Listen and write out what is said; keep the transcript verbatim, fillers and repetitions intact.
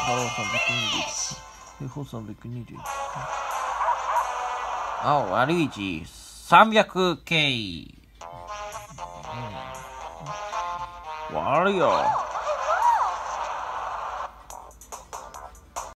あ、さんびゃくにじゅういち。平方さんびゃくにじゅういち。あ、悪い字。さんびゃくケー。うん、悪いよ。